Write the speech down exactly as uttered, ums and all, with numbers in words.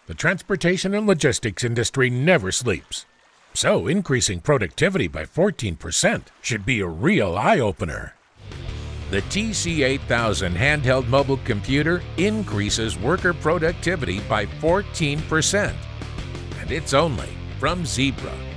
The transportation and logistics industry never sleeps. So increasing productivity by fourteen percent should be a real eye-opener. The T C eight thousand handheld mobile computer increases worker productivity by fourteen percent. And it's only from Zebra.